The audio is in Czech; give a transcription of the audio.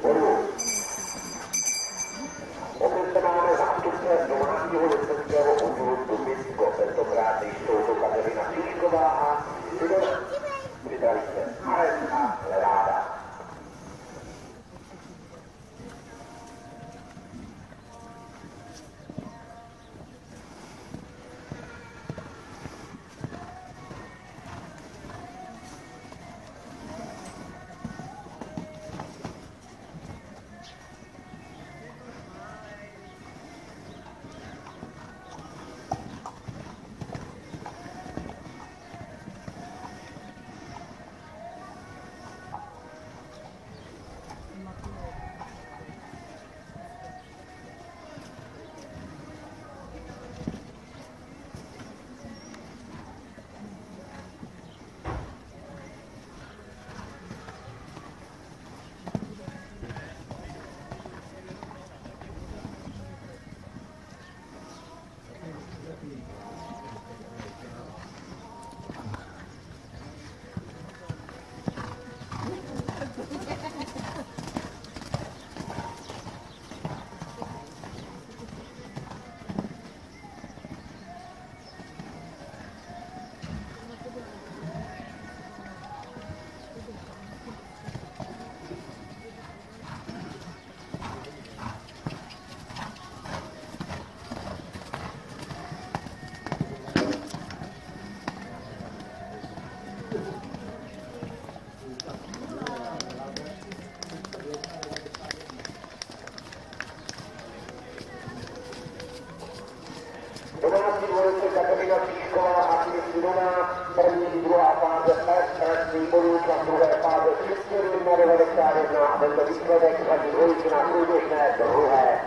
bodů. Opět se máme zástupce domácího licenského oddílu Tubisko. Tentokrát jsou to Kateřina Příšková a Sidor. Připraví se Marek a Leváda. Kateřina Příšková a Sidora, první, druhá fáze S, výborů a druhé fáze 391 a tento výsledek hladí dvojici na průběžné druhé